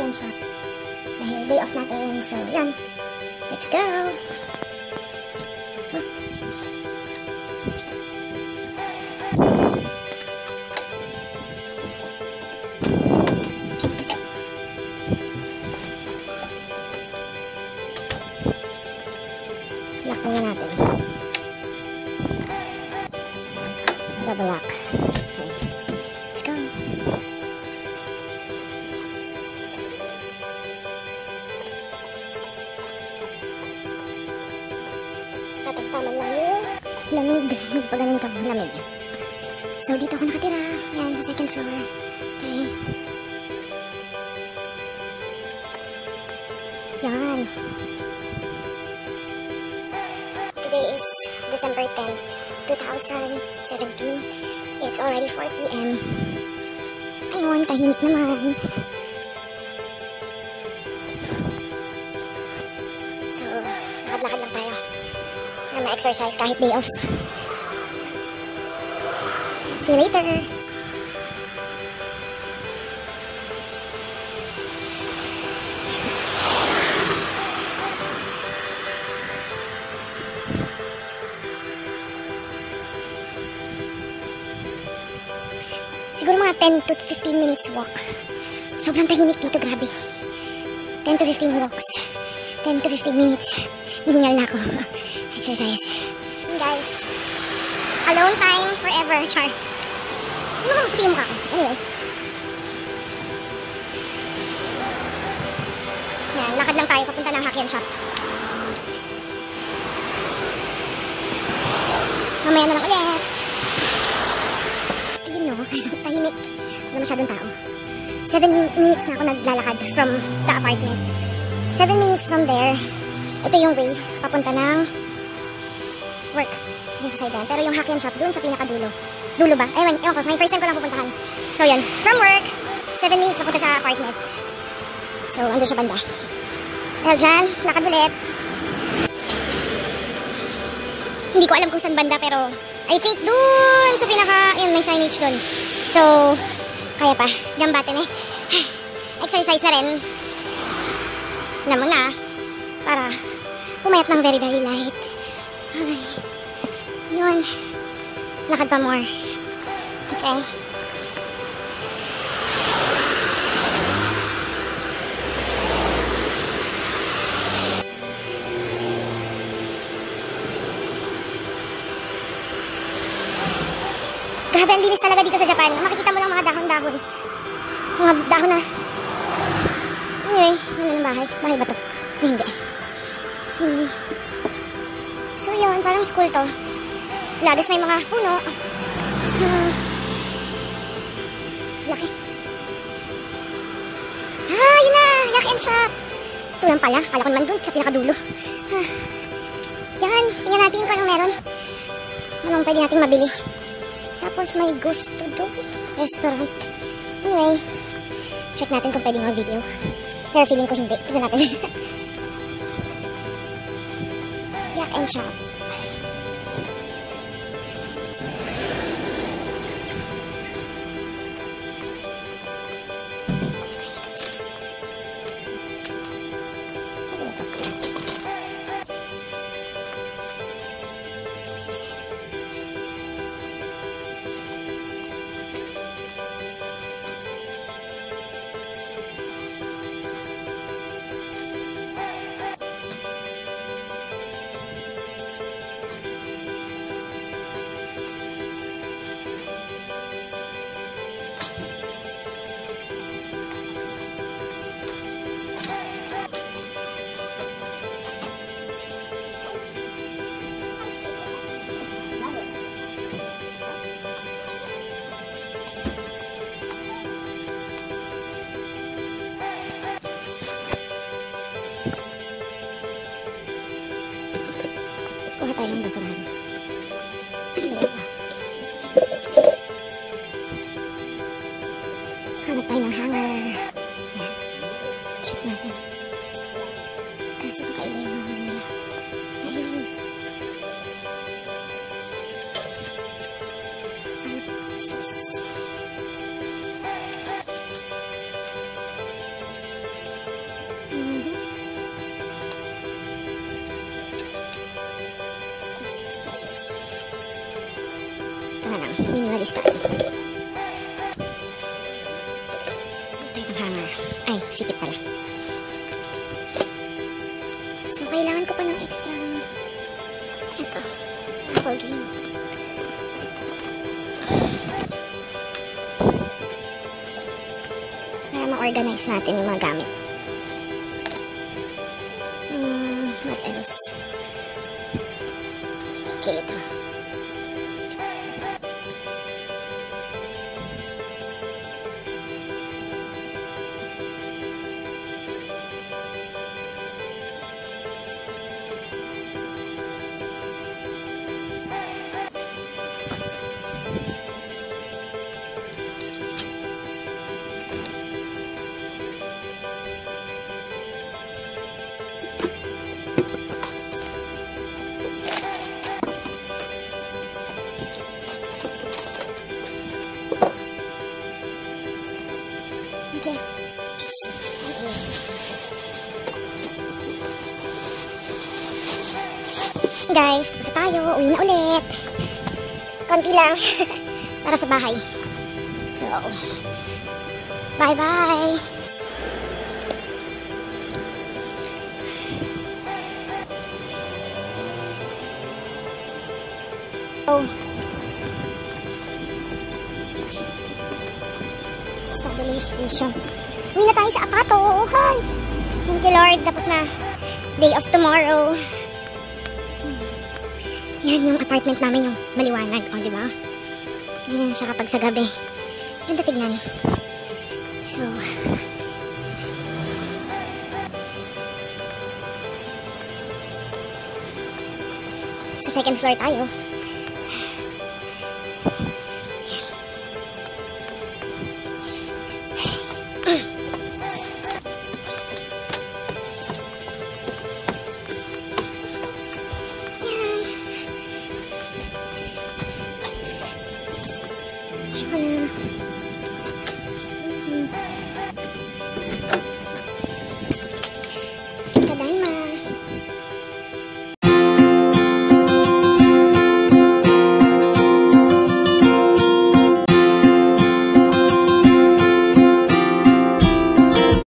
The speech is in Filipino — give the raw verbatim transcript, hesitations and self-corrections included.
and shop. Dahil day off natin. So, yan. Let's go! Huh. Lock muna natin. Double lock. Okay. Let's go. Tatagtaman lang yung lamig. Pag ganun ka lamig. So, dito ako nakatira. Yan, sa second floor. Okay. Yan. Today is December tenth, twenty seventeen. It's already four p m Ayun, tahimik naman. So, lakad-lakad lang tayo. Na ma-exercise kahit day off. See you later! Siguro mga ten to fifteen minutes walk. Sobrang tahimik dito, grabe. ten to fifteen walks. ten to fifteen minutes. Nihingal na ako. Exercise. And guys, alone time forever, char. Ano naman puti yung mukha ko? Anyway. Yan, lakad lang tayo papunta ng Hokkien shop. Mamaya na lang ulit. Ayun no, tahimik. Wala masyadong tao. Seven minutes na ako naglalakad from the apartment. Seven minutes from there. Ito yung way papunta ng work. Dito sa side yan. Pero yung Hokkien shop dun sa pinakadulo. Dulo ba? Ewan, ewan ko. My first time ko lang pupuntahan. So yan. From work, seven minutes papunta sa apartment. So, ando siya banda. Well, dyan, lakad ulit. Hindi ko alam kung saan banda, pero I think dun sa pinaka, yun, may signage dun. So, kaya pa. Diyan batin eh. Exercise na rin. Naman na. Para pumayat ng very, very light. Okay. Yun. Lakad pa more. Okay. Grabe, ang linis talaga dito sa Japan. Makikita mo lang mga dahon-dahon. Mga dahon na. Anyway, ano ng bahay? Bahay ba to? Eh, hindi. Hmm. So yun, parang school to. Lagos na yung mga puno. Hmm. Laki. Ah, yun na! Hokkien shop! Ito lang pala. Kala ko naman dun sa pinakadulo. Ah. Yan, tingnan natin kung anong meron. Anong pwede nating mabili. Tapos may gusto doon. Restaurant. Anyway, check natin kung pwede mag-video. Pero feeling ko hindi. Tignan natin. Hokkien shop. Kuha tayo ng basurahan. Hanap tayo ng hanger. Ayan. Check natin. Kasi pakaiba yung hanger nila. Ayun. Five pieces. pieces. Ito na lang, minimalist tayo. Ito yung hanger. Ay, sipit pala. So, kailangan ko pa ng extra. Ito. Apple green. Para ma-organize natin yung mga gamit. Hmm, what else? Okay, ito. Okay. Guys, tapos na tayo. Uwi na ulit. Konti lang. Para sa bahay. So, bye-bye. Oh. Stabilization. Uwi na tayo sa apato. Hi! Thank you, Lord. Tapos na. Day of tomorrow. Yan yung apartment namin, yung maliwanag. O, diba? Yan siya kapag sa gabi. Ganda tignan. So, sa second floor tayo.